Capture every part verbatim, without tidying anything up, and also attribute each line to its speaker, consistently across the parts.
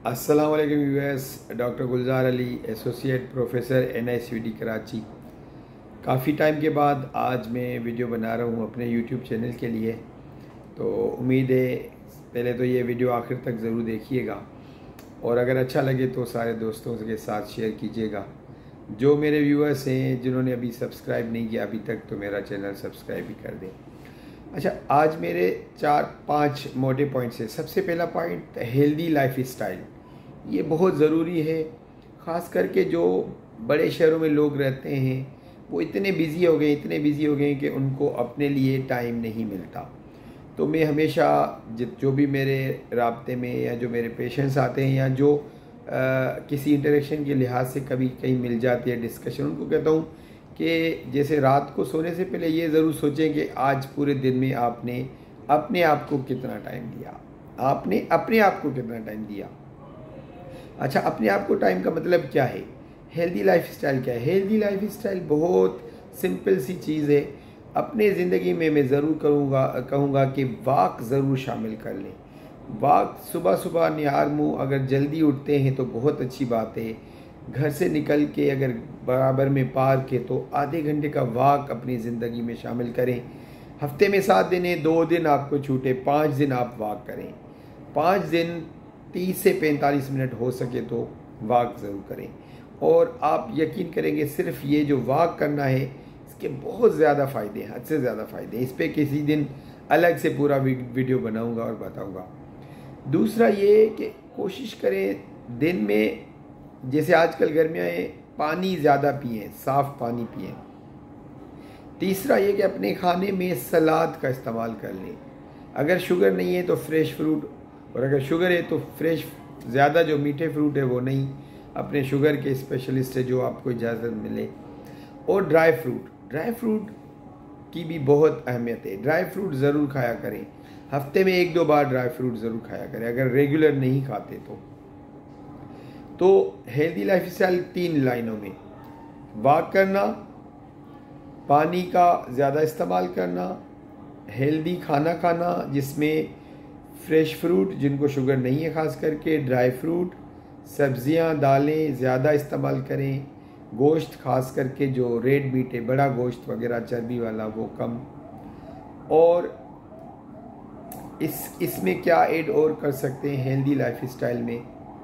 Speaker 1: अस्सलाम वालेकुम यूएस। Doctor Gulzar Ali, associate professor N I C D Karachi. काफ़ी टाइम के बाद आज मैं वीडियो बना रहा हूँ अपने यूट्यूब चैनल के लिए। तो उम्मीद है पहले तो ये वीडियो आखिर तक ज़रूर देखिएगा और अगर अच्छा लगे तो सारे दोस्तों के साथ शेयर कीजिएगा। जो मेरे व्यूअर्स हैं जिन्होंने अभी सब्सक्राइब नहीं किया अभी तक, तो मेरा चैनल सब्सक्राइब भी कर दें। अच्छा, आज मेरे चार पांच मोटे पॉइंट्स हैं। सबसे पहला पॉइंट, हेल्दी लाइफ स्टाइल। ये बहुत ज़रूरी है, ख़ास करके जो बड़े शहरों में लोग रहते हैं वो इतने बिज़ी हो गए इतने बिज़ी हो गए कि उनको अपने लिए टाइम नहीं मिलता। तो मैं हमेशा जो भी मेरे राब्ते में या जो मेरे पेशेंट्स आते हैं या जो आ, किसी इंटरेक्शन के लिहाज से कभी कहीं मिल जाती है डिस्कशन, उनको कहता हूँ कि जैसे रात को सोने से पहले ये ज़रूर सोचें कि आज पूरे दिन में आपने अपने आप को कितना टाइम दिया, आपने अपने आप को कितना टाइम दिया। अच्छा, अपने आप को टाइम का मतलब क्या है? हेल्दी लाइफ स्टाइल क्या है? हेल्दी लाइफ स्टाइल बहुत सिंपल सी चीज़ है। अपने ज़िंदगी में मैं ज़रूर करूँगा कहूँगा कि वॉक ज़रूर शामिल कर लें। वॉक सुबह सुबह निहार मुँह अगर जल्दी उठते हैं तो बहुत अच्छी बात है। घर से निकल के अगर बराबर में पार्क है तो आधे घंटे का वॉक अपनी ज़िंदगी में शामिल करें। हफ्ते में सात दिन है, दो दिन आपको छूटे, पाँच दिन आप वॉक करें। पाँच दिन तीस से पैंतालीस मिनट हो सके तो वॉक ज़रूर करें। और आप यकीन करेंगे सिर्फ ये जो वॉक करना है इसके बहुत ज़्यादा फ़ायदे हैं, हद से ज़्यादा फ़ायदे हैं। इस पर किसी दिन अलग से पूरा वीडियो बनाऊंगा और बताऊंगा। दूसरा ये कि कोशिश करें दिन में, जैसे आजकल गर्मियाँ हैं, पानी ज़्यादा पिएं, साफ़ पानी पिएं। तीसरा ये कि अपने खाने में सलाद का इस्तेमाल कर लें। अगर शुगर नहीं है तो फ्रेश फ्रूट, और अगर शुगर है तो फ्रेश, ज़्यादा जो मीठे फ्रूट है वो नहीं, अपने शुगर के स्पेशलिस्ट से जो आपको इजाज़त मिले। और ड्राई फ्रूट, ड्राई फ्रूट की भी बहुत अहमियत है। ड्राई फ्रूट ज़रूर खाया करें, हफ्ते में एक दो बार ड्राई फ्रूट ज़रूर खाया करें अगर रेगुलर नहीं खाते तो। तो हेल्दी लाइफ स्टाइल तीन लाइनों में, वॉक करना, पानी का ज़्यादा इस्तेमाल करना, हेल्दी खाना खाना जिसमें फ्रेश फ्रूट जिनको शुगर नहीं है ख़ास करके, ड्राई फ्रूट, सब्ज़ियाँ, दालें ज़्यादा इस्तेमाल करें, गोश्त ख़ास करके जो रेड मीट है, बड़ा गोश्त वगैरह चर्बी वाला वो कम। और इस इसमें क्या ऐड और कर सकते हैं हेल्दी लाइफ स्टाइल में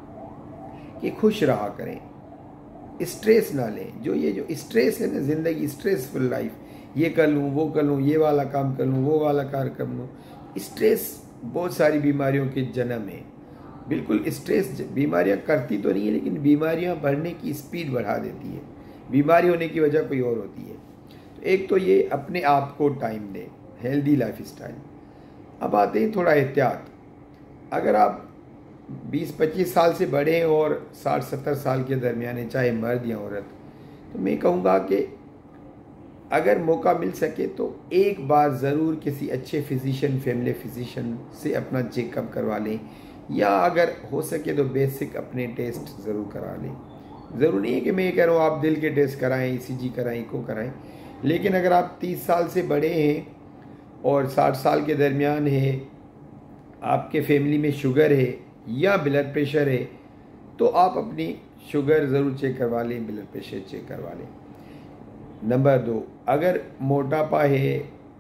Speaker 1: कि खुश रहा करें, स्ट्रेस ना लें। जो ये जो स्ट्रेस है ना, ज़िंदगी स्ट्रेसफुल लाइफ, ये कर लूँ वो कर लूँ, ये वाला काम कर लूँ वो वाला कार्य कर लूँ, स्ट्रेस बहुत सारी बीमारियों के जन्म है। बिल्कुल, स्ट्रेस बीमारियां करती तो नहीं है लेकिन बीमारियां बढ़ने की स्पीड बढ़ा देती है। बीमारी होने की वजह कोई और होती है। तो एक तो ये अपने आप को टाइम दें, हेल्दी लाइफ स्टाइल। अब आते हैं थोड़ा एहतियात। अगर आप बीस पच्चीस साल से बड़े हैं और साठ सत्तर साल के दरमियान हैं, चाहे मर्द या औरत, तो मैं कहूँगा कि अगर मौका मिल सके तो एक बार ज़रूर किसी अच्छे फिजिशियन, फैमिली फिजिशियन से अपना चेकअप करवा लें, या अगर हो सके तो बेसिक अपने टेस्ट ज़रूर करा लें। ज़रूर नहीं है कि मैं ये कह रहा हूँ आप दिल के टेस्ट कराएं, ई सी जी कराएं, इको कराएं, लेकिन अगर आप तीस साल से बड़े हैं और साठ साल के दरमियान है, आपके फैमिली में शुगर है या ब्लड प्रेशर है, तो आप अपनी शुगर ज़रूर चेक करवा लें, ब्लड प्रेशर चेक करवा लें। नंबर दो, अगर मोटापा है,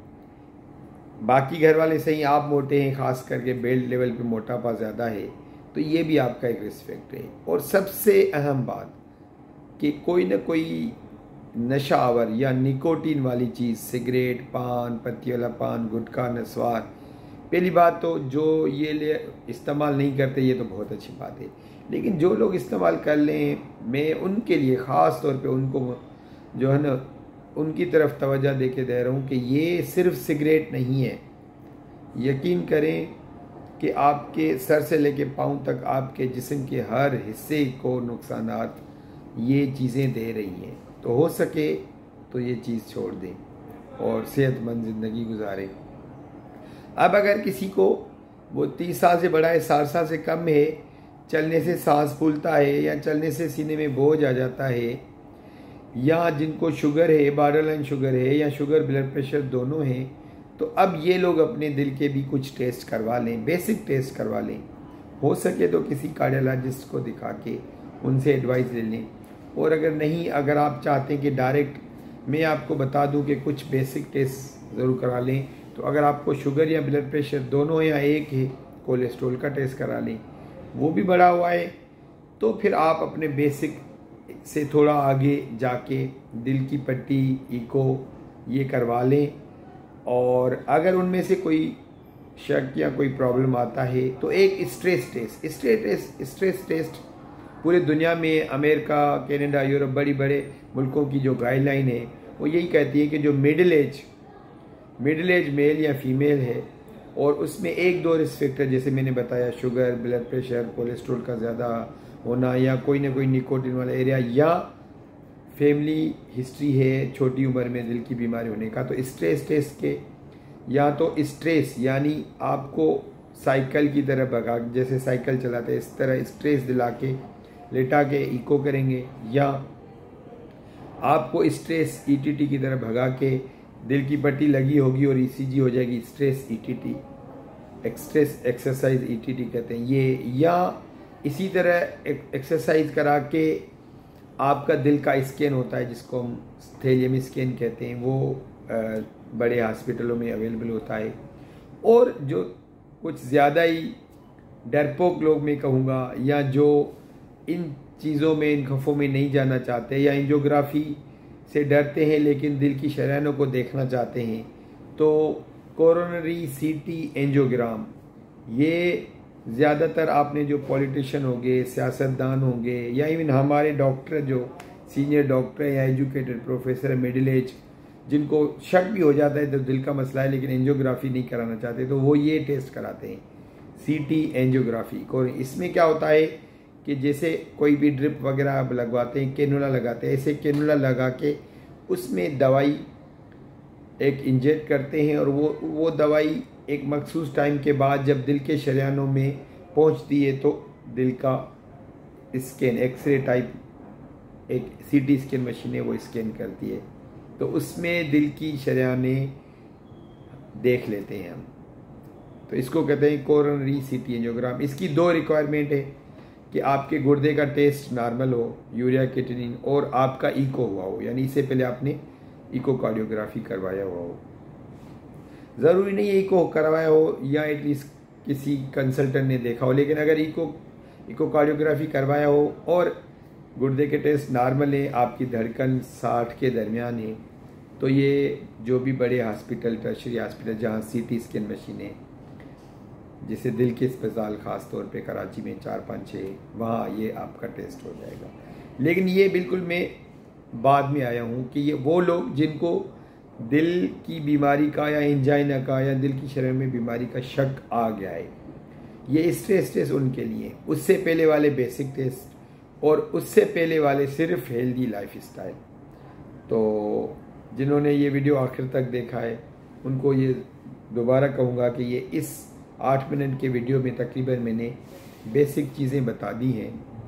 Speaker 1: बाकी घर वाले सही, आप मोटे हैं, खास करके बेल्ट लेवल पे मोटापा ज़्यादा है, तो ये भी आपका एक रिस्क फैक्टर है। और सबसे अहम बात कि कोई ना कोई नशा आवर या निकोटीन वाली चीज़, सिगरेट, पान, पत्ती वाला पान, गुटखा, नस्वार, पहली बात तो जो ये ले इस्तेमाल नहीं करते ये तो बहुत अच्छी बात है, लेकिन जो लोग इस्तेमाल कर लें, मैं उनके लिए ख़ास तौर पे उनको जो है ना उनकी तरफ तवज्जो दे के दे रहा हूँ कि ये सिर्फ सिगरेट नहीं है। यकीन करें कि आपके सर से लेके पाँव तक आपके जिस्म के हर हिस्से को नुकसानात ये चीज़ें दे रही हैं। तो हो सके तो ये चीज़ छोड़ दें और सेहतमंद ज़िंदगी गुजारें। अब अगर किसी को वो तीस साल से बड़ा है, साठ साल से कम है, चलने से सांस फूलता है या चलने से सीने में बोझ आ जाता है, या जिनको शुगर है, बॉर्डर लाइन शुगर है या शुगर ब्लड प्रेशर दोनों हैं, तो अब ये लोग अपने दिल के भी कुछ टेस्ट करवा लें, बेसिक टेस्ट करवा लें। हो सके तो किसी कार्डियोलॉजिस्ट को दिखा के उनसे एडवाइस ले लें। और अगर नहीं, अगर आप चाहते हैं कि डायरेक्ट मैं आपको बता दूं कि कुछ बेसिक टेस्ट ज़रूर करा लें, तो अगर आपको शुगर या ब्लड प्रेशर दोनों या एक है, कोलेस्ट्रॉल का टेस्ट करा लें, वो भी बढ़ा हुआ है, तो फिर आप अपने बेसिक से थोड़ा आगे जाके दिल की पट्टी, इको ये करवा लें। और अगर उनमें से कोई शक या कोई प्रॉब्लम आता है तो एक stress test stress test stress test पूरे दुनिया में, अमेरिका, कनाडा, यूरोप, बड़ी बड़े मुल्कों की जो गाइडलाइन है वो यही कहती है कि जो middle age middle age male या फीमेल है और उसमें एक दो रिस्क फैक्टर जैसे मैंने बताया, शुगर, ब्लड प्रेशर, कोलेस्ट्रॉल का ज़्यादा होना, या कोई ना कोई निकोटिन वाला एरिया, या फैमिली हिस्ट्री है छोटी उम्र में दिल की बीमारी होने का, तो स्ट्रेस टेस्ट के या तो स्ट्रेस यानी आपको साइकिल की तरह भगा, जैसे साइकिल चलाते हैं इस तरह स्ट्रेस दिला के लेटा के इको करेंगे, या आपको स्ट्रेस ईटीटी की तरह भगा के दिल की पट्टी लगी होगी और ईसीजी हो जाएगी, स्ट्रेस ईटीटी, एक्सट्रेस एक्सरसाइज ईटीटी कहते हैं ये, या इसी तरह एक्सरसाइज करा के आपका दिल का स्कैन होता है जिसको हम थैलियम स्कैन कहते हैं, वो आ, बड़े हॉस्पिटलों में अवेलेबल होता है। और जो कुछ ज़्यादा ही डरपोक लोग मैं कहूँगा, या जो इन चीज़ों में, इन खफों में नहीं जाना चाहते, या एंजियोग्राफी से डरते हैं लेकिन दिल की शरायनों को देखना चाहते हैं, तो कोरोनरी सीटी एंजियोग्राम ये ज़्यादातर आपने जो पॉलिटिशियन होंगे, सियासतदान होंगे, या इवन हमारे डॉक्टर जो सीनियर डॉक्टर या एजुकेटेड प्रोफेसर मिडिल एज, जिनको शक भी हो जाता है तो दिल का मसला है लेकिन एंजियोग्राफी नहीं कराना चाहते, तो वो ये टेस्ट कराते हैं, सीटी एंजियोग्राफी को। इसमें क्या होता है कि जैसे कोई भी ड्रिप वगैरह आप लगवाते हैं, कैनुला लगाते हैं, ऐसे कैनुला लगा के उसमें दवाई एक इंजेक्ट करते हैं, और वो वो दवाई एक मखसूस टाइम के बाद जब दिल के शरियानों में पहुंचती है तो दिल का स्कैन, एक्सरे टाइप एक सीटी स्कैन मशीन है वो स्कैन करती है, तो उसमें दिल की शरियाने देख लेते हैं हम, तो इसको कहते हैं कोरोनरी सीटी एंजियोग्राम। इसकी दो रिक्वायरमेंट है कि आपके गुर्दे का टेस्ट नॉर्मल हो, यूरिया क्रिएटिनिन, और आपका इको हुआ हो, यानी इससे पहले आपने इकोकार्डियोग्राफी करवाया हुआ हो। ज़रूरी नहीं है इको करवाया हो या एटलीस्ट किसी कंसल्टेंट ने देखा हो, लेकिन अगर इको इकोकार्डियोग्राफी करवाया हो और गुर्दे के टेस्ट नॉर्मल है, आपकी धड़कन साठ के दरमियान है, तो ये जो भी बड़े हॉस्पिटल, टर्शरी हॉस्पिटल जहाँ सीटी स्कैन मशीन है, जैसे दिल के अस्पताल ख़ास तौर पे कराची में चार पाँच छः, वहाँ ये आपका टेस्ट हो जाएगा। लेकिन ये बिल्कुल मैं बाद में आया हूँ कि ये वो लोग जिनको दिल की बीमारी का या एंजाइना का या दिल की शरीर में बीमारी का शक आ गया है, ये स्ट्रेस टेस्ट उनके लिए, उससे पहले वाले बेसिक टेस्ट और उससे पहले वाले सिर्फ हेल्दी लाइफ स्टाइल। तो जिन्होंने ये वीडियो आखिर तक देखा है उनको ये दोबारा कहूँगा कि ये इस आठ मिनट के वीडियो में तकरीबन मैंने बेसिक चीज़ें बता दी हैं,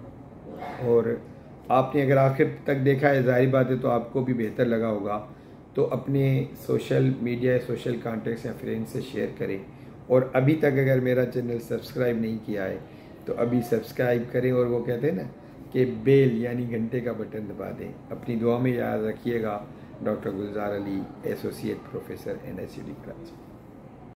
Speaker 1: और आपने अगर आखिर तक देखा है, जाहिर बात है तो आपको भी बेहतर लगा होगा, तो अपने सोशल मीडिया, सोशल कॉन्टेक्ट्स या फ्रेंड्स से शेयर करें। और अभी तक अगर मेरा चैनल सब्सक्राइब नहीं किया है तो अभी सब्सक्राइब करें, और वो कहते हैं ना कि बेल यानी घंटे का बटन दबा दें। अपनी दुआ में याद रखिएगा। Doctor Gulzar Ali, associate professor, N S U D Karachi.